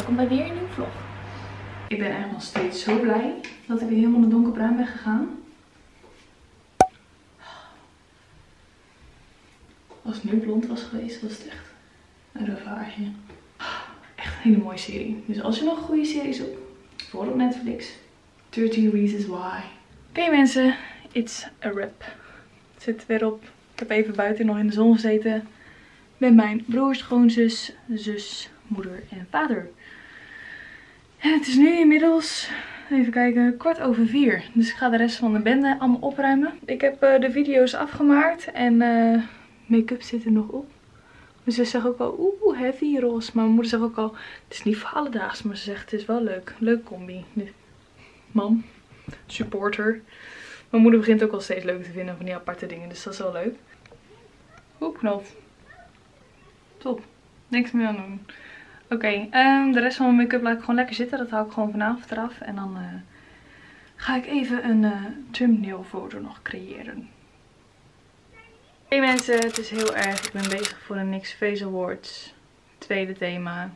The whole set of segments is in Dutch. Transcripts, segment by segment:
welkom bij weer een nieuwe vlog. Ik ben echt nog steeds zo blij dat ik weer helemaal naar donkerbruin ben gegaan. Als het nu blond was geweest, was het echt een ravage. Echt een hele mooie serie. Dus als je nog een goede serie zoekt, voor op Netflix, 13 Reasons Why. Oké mensen, it's a wrap. Het zit weer op. Ik heb even buiten nog in de zon gezeten. Met mijn broers, schoonzus, zus, moeder en vader. En het is nu inmiddels, even kijken, 4:15. Dus ik ga de rest van de bende allemaal opruimen. Ik heb de video's afgemaakt en make-up zit er nog op. Mijn zus zegt ook al, oeh, heavy roze. Maar mijn moeder zegt ook al, het is niet voor alledaags. Maar ze zegt, het is wel leuk. Leuk combi. Dus, mam, supporter. Mijn moeder begint ook al steeds leuk te vinden van die aparte dingen. Dus dat is wel leuk. Oeh, knalt. Top. Niks meer aan doen. Oké, de rest van mijn make-up laat ik gewoon lekker zitten. Dat hou ik gewoon vanavond eraf. En dan ga ik even een thumbnail foto nog creëren. Hey mensen, het is heel erg. Ik ben bezig voor de NYX Face Awards. Tweede thema.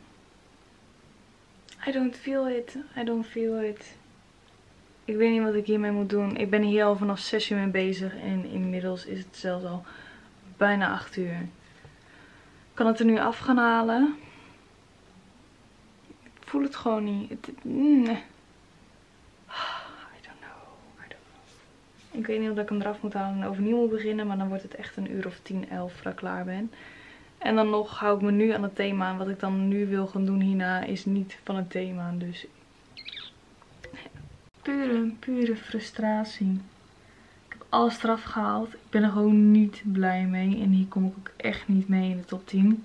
I don't feel it. I don't feel it. Ik weet niet wat ik hiermee moet doen. Ik ben hier al vanaf 6 uur mee bezig. En inmiddels is het zelfs al bijna 8 uur. Ik kan het er nu af gaan halen. Ik voel het gewoon niet. Nee. Ik weet niet of ik hem eraf moet halen en overnieuw moet beginnen. Maar dan wordt het echt een uur of 10, 11 voordat ik klaar ben. En dan nog hou ik me nu aan het thema. En wat ik dan nu wil gaan doen hierna is niet van het thema. Dus pure frustratie. Ik heb alles eraf gehaald. Ik ben er gewoon niet blij mee. En hier kom ik ook echt niet mee in de top 10.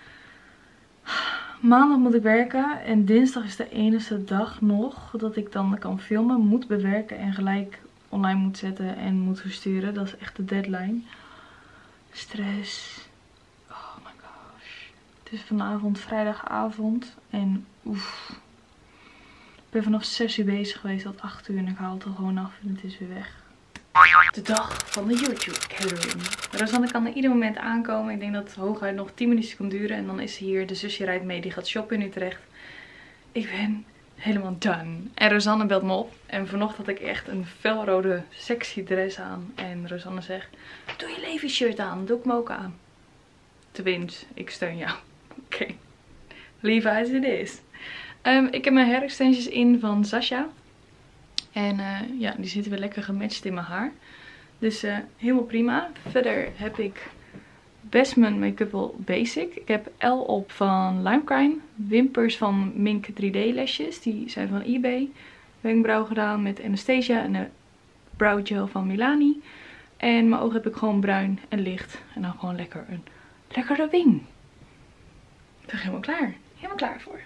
Maandag moet ik werken. En dinsdag is de enige dag nog dat ik dan kan filmen. Moet bewerken en gelijk online moet zetten en moet versturen. Dat is echt de deadline. Stress. Oh my gosh. Het is vanavond vrijdagavond. En oef. Ik ben vanaf 6 uur bezig geweest tot 8 uur. En ik haal het er gewoon af en het is weer weg. De dag van de YouTube catering. Rosanne kan er ieder moment aankomen. Ik denk dat het hooguit nog 10 minuutjes kan duren. En dan is ze hier. De zusje rijdt mee. Die gaat shoppen in Utrecht. Ik ben helemaal done. En Rosanne belt me op. En vanochtend had ik echt een felrode sexy dress aan. En Rosanne zegt, doe je Levi shirt aan. Doe ik me ook aan. Twins, ik steun jou. Oké. Levi's it is. Ik heb mijn hair extensions in van Sasha. En ja, die zitten weer lekker gematcht in mijn haar. Dus helemaal prima. Verder heb ik best mijn make-up wel basic. Ik heb L op van Lime Crime. Wimpers van Mink 3D lesjes. Die zijn van eBay. Wenkbrauw gedaan met Anastasia. En de brow gel van Milani. En mijn ogen heb ik gewoon bruin en licht. En dan gewoon lekker een lekkere wing. Ik ben helemaal klaar. Helemaal klaar voor.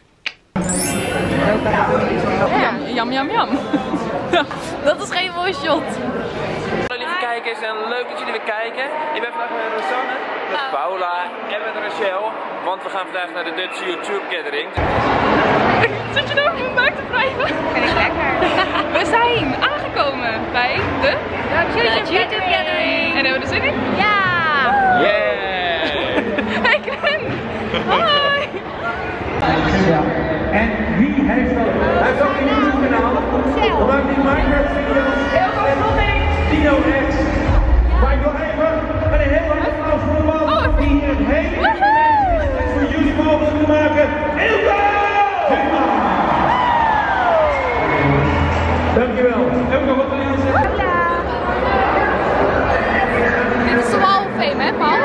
Ja, jam jam jam. Dat is geen voice shot. Hallo lieve kijkers en leuk dat jullie weer kijken. Ik ben vandaag met Rosanne, met Paula en met Rachel. Want we gaan vandaag naar de Dutch YouTube catering. Zit je nou op mijn buik te wrijven? Vind ik lekker. We zijn aangekomen bij de YouTube catering. En hebben we er zin in? Ja! Yeah! Hey Glenn! Hoi! En wie heeft dat? Hij heeft ook een YouTube kanaal. Dan maakt hij Minecraft video's. Dino X. Maar ik wil even met een heel hard applaus voor de man die hier het hele evenement voor jullie mogelijk te maken. Ilko! Dankjewel. Ilko, wat wil je zeggen? Dit is de Wall of Fame, hè Paul?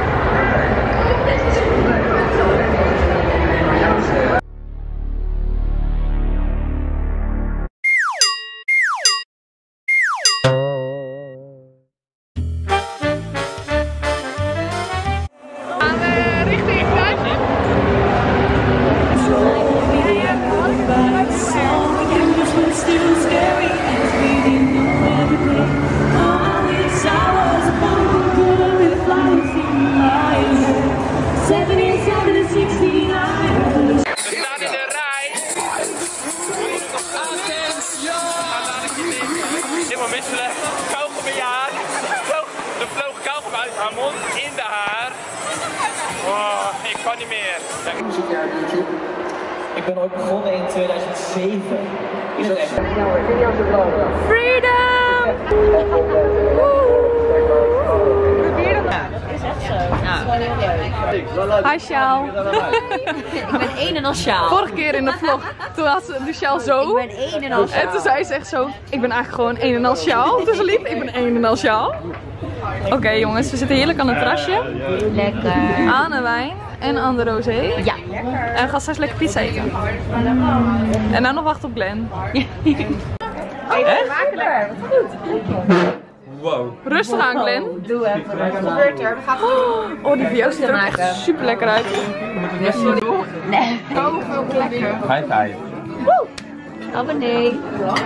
haar mond in de haar. Oh, ik kan niet meer. Muziek uit YouTube. Ik ben ooit begonnen in 2007. Is dat echt? Freedom! Hi Sjaal. Ik ben een en al sjaal. Vorige keer in de vlog, toen had ze de sjaal zo. Ik ben een en al sjaal. En toen zei ze echt zo, ik ben eigenlijk gewoon een en al sjaal. Dus lief, ik ben een en al sjaal. Oké jongens, we zitten heerlijk aan het terrasje. Lekker. Aan de wijn en aan de rosé. Ja. En we gaan straks lekker pizza eten. En dan nog wachten op Glenn. Wow. Rustig aan Glenn. Doe even. Wat gebeurt er? We gaan Oh, die van jou ziet er ook echt super lekker uit. Nee. Oh, veel lekker. High five. Abonnee.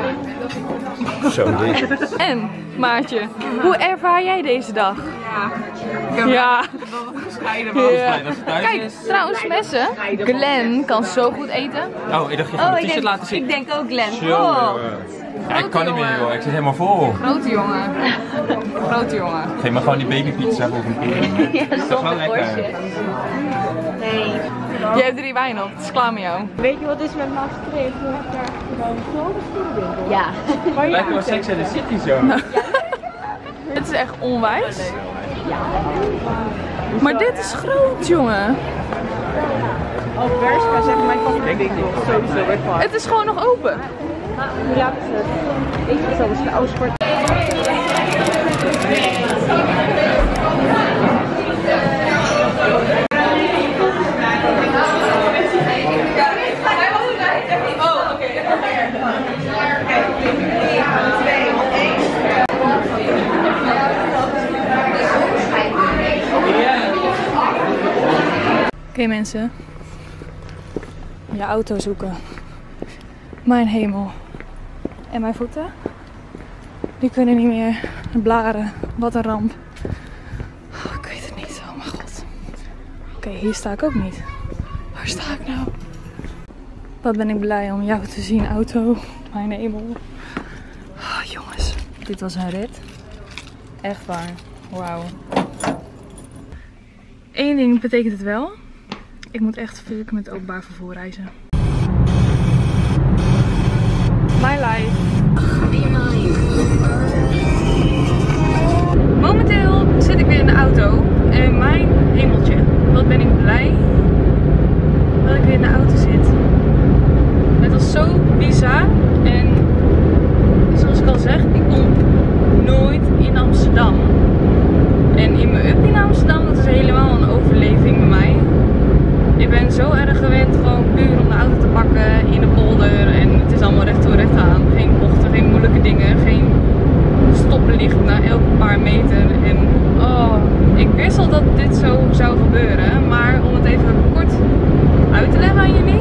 Zo dik. En, Maartje, hoe ervaar jij deze dag? Ja. Ja. Kijk, trouwens messen, Glenn kan zo goed eten. Oh, ik dacht je gaat mijn t-shirt laten zien. Ik denk ook Glenn. Ja, ik kan niet meer joh, ik zit helemaal vol. Grote jongen. Grote jongen. Geef me gewoon die babypizza. Ja, Dat is wel lekker. Nee. Jij hebt 3 wijn op, het is klaar met jou. Weet je wat is met Maastricht? Je hebt daar gewoon zo'n schoenwinkel. Ja. Lijkt wel Sex and the City zo. Dit is echt onwijs. Maar dit is groot, jongen. Op Bershka zeg mijn favoriete winkel. Sowieso wegvallen. Het is gewoon nog open. Hoe laat is het? Ik zal dus de oude sport. Oké mensen, je auto zoeken. Mijn hemel. En mijn voeten? Die kunnen niet meer blaren. Wat een ramp. Oh, ik weet het niet, oh mijn god. Oké, hier sta ik ook niet. Waar sta ik nou? Wat ben ik blij om jou te zien, auto. Mijn hemel. Oh, jongens, dit was een rit. Echt waar. Wauw. Eén ding betekent het wel. Ik moet echt veel met openbaar vervoer reizen. My life. Momenteel zit ik weer in de auto. En mijn hemeltje. Wat ben ik blij dat ik weer in de auto zit. Het was zo bizar. En zoals ik al zeg, ik kom nooit in Amsterdam. En in mijn up in Amsterdam, dat is helemaal een overleving bij mij. Ik ben zo erg gewend gewoon puur om de auto te pakken in de polder. En het is allemaal recht toe recht aan. Geen bochten, geen moeilijke dingen, geen stoplicht na elke paar meter. En oh, ik wist al dat dit zo zou gebeuren. Maar om het even kort uit te leggen aan jullie.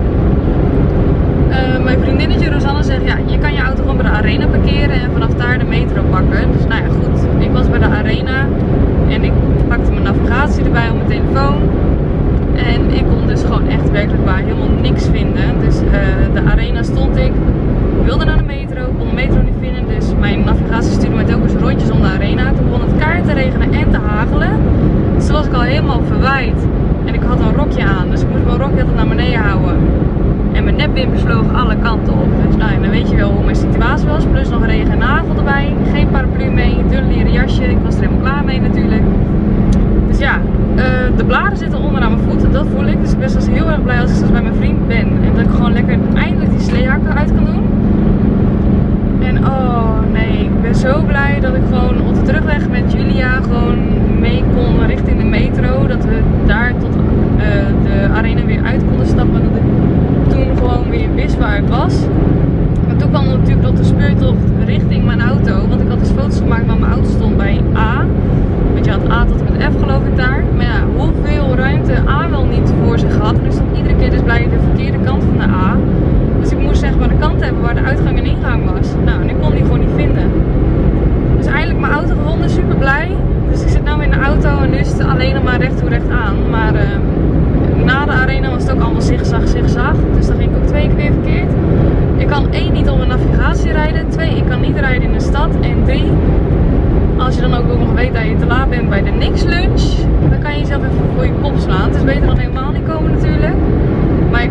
Mijn vriendinnetje Rosanne zegt, ja, je kan je auto gewoon bij de Arena parkeren en vanaf daar de metro pakken. Dus nou ja, goed. Ik was bij de Arena en ik pakte mijn navigatie erbij op mijn telefoon. En ik kon dus gewoon echt werkelijk waar helemaal niks vinden. Dus de Arena stond ik, wilde naar de metro, kon de metro niet vinden. Dus mijn navigatie stuurde me telkens rondjes om de Arena. Toen begon het keihard te regenen en te hagelen. Dus toen was ik al helemaal verwaaid. En ik had een rokje aan, dus ik moest mijn rokje altijd naar beneden houden. En mijn nepwimpers vlogen alle kanten op. Dus nou, dan weet je wel hoe mijn situatie was. Plus nog regen en hagel erbij. Geen paraplu mee, dun leren jasje. Ik was er helemaal klaar mee natuurlijk. Dus ja, de blaren zitten onderaan mijn voeten, dat voel ik. Dus ik ben dus heel erg blij als ik straks bij mijn vriend ben. En dat ik gewoon lekker eindelijk die sleehakken uit kan doen. En oh nee, ik ben zo blij dat ik gewoon op de terugweg met Julia gewoon mee kon richting de metro. Dat we daar tot de Arena weer uit konden stappen. Dat ik toen gewoon weer wist waar ik was. Maar toen kwam natuurlijk nog de speurtocht richting mijn auto. Want ik had dus foto's gemaakt waar mijn auto stond bij A. Want je had A tot en met F geloof ik daar. Maar ja, hoeveel ruimte A wel niet voor zich had. Dus dan iedere keer dus bij de verkeerde kant van de A. Dus ik moest zeg maar de kant hebben waar de uitgang en ingang was. Nou, en ik kon die gewoon niet vinden. Dus eindelijk mijn auto gevonden, super blij. Dus ik zit nu in de auto en nu is het alleen nog maar recht toe recht aan. Maar na de Arena was het ook allemaal zigzag. Dus dan ging ik ook 2 keer weer verkeerd. Ik kan 1 niet op mijn navigatie rijden. 2, ik kan niet rijden in de stad. En 3, als je dan ook nog weet dat je te laat bent bij de Niks lunch, dan kan je jezelf even voor je kop slaan. Het is beter dan helemaal niet komen natuurlijk. Maar ik moest er om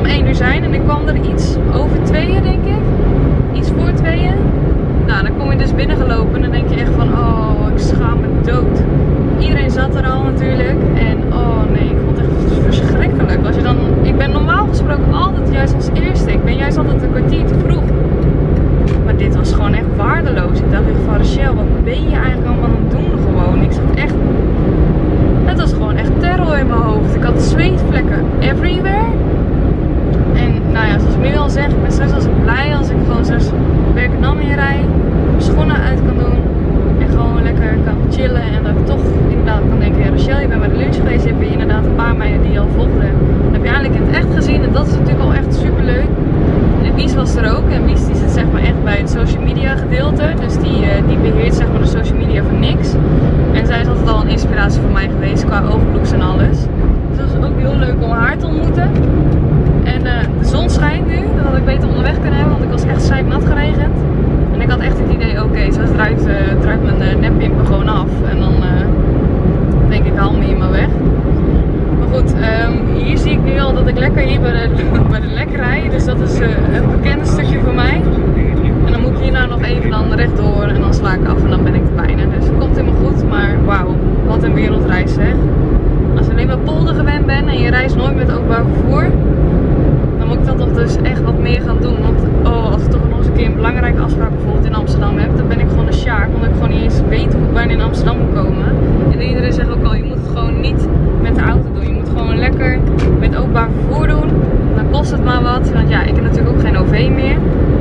1 uur zijn en ik kwam er iets over 2 denk ik. Iets voor 2. Nou, dan kom je dus binnengelopen en dan denk je echt van, oh, ik schaam me dood. Iedereen zat er al natuurlijk en oh nee, ik vond het echt verschrikkelijk. Als je dan, ik ben normaal gesproken altijd juist als eerste. Ik ben juist altijd een kwartier te vroeg. Maar dit was gewoon echt waardeloos. Ik dacht echt van, Rachel, wat ben je eigenlijk allemaal aan het doen gewoon? Ik zat echt, het was gewoon echt terror in mijn hoofd. Ik had zweetvlekken everywhere. En nou ja, zoals ik nu al zeg, ik ben straks blij als ik gewoon straks Werkendam inrijd, mijn schoenen uit kan doen en gewoon lekker kan chillen. En dat ik toch inderdaad kan denken, ja, Rachel, je bent bij de lunch geweest, je hebt inderdaad een paar meiden die je al volgden. Dat heb je eigenlijk in het echt gezien en dat is natuurlijk al echt super leuk. En Wies was er ook en Wies die zit zeg maar echt bij het social media gedeelte, dus die beheert zeg maar de social media van niks. En zij is altijd al een inspiratie voor mij geweest qua overlooks en alles. Dus dat is ook heel leuk om haar te ontmoeten. En de zon schijnt nu, dat had ik beter onderweg kunnen hebben, want ik was echt zeiknat geregend. En ik had echt het idee, oké, zo druipt mijn neppimpen gewoon af. En dan denk ik, haal me hier maar weg. Maar goed, hier zie ik nu al dat ik lekker hier bij de lek rijd. Dus dat is het bekende stukje voor mij. En dan moet ik hierna nog even dan rechtdoor en dan sla ik af en dan ben ik er bijna. Dus het komt helemaal goed, maar wauw, wat een wereldreis zeg. Als je alleen maar polder gewend bent en je reist nooit met openbaar vervoer, dan moet ik dat toch dus echt wat meer gaan doen. Want oh, als ik toch nog eens een keer een belangrijke afspraak bijvoorbeeld in Amsterdam heb, dan ben ik gewoon een sjaak. Omdat ik gewoon niet eens weet hoe ik bijna in Amsterdam moet komen. En iedereen zegt ook al, je moet het gewoon niet met de auto doen. Je moet gewoon lekker met openbaar vervoer doen. Dan kost het maar wat. Want ja, ik heb natuurlijk ook geen OV meer.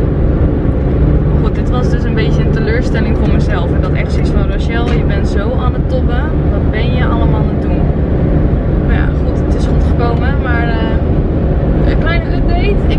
Maar goed, dit was dus een beetje een teleurstelling voor mezelf. En dat echt zoiets van, Rachel, je bent zo aan het tobben. Wat ben je allemaal aan het doen? Maar ja, goed, het is goed gekomen. Maar een kleine update.